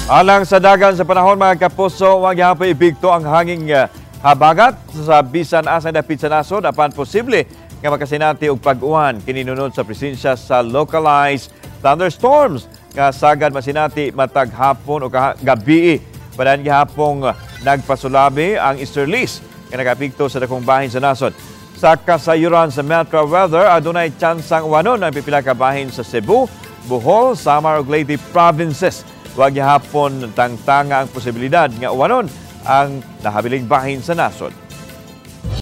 Alang sa dagan sa panahon mga kapuso, wag yapay ibigto ang hanging habagat sa bisan asa dapit sa nasod apan posible nga makasinati og pag-uwan kininunod sa presensya sa localized thunderstorms nga sagad masinati matag hapon o gabi. Padan gihapong nagpasulabi ang easterlies nga nagapikto sa dakong bahin sa nasod. Sa kasayuran sa Metro Weather, adunay tsansang wanon ang pipila ka bahin sa Cebu, Bohol, Samar ug Leyte provinces. Wag gihapon tangtanga ang posibilidad nga uwanon ang nahabiling bahin sa nasod.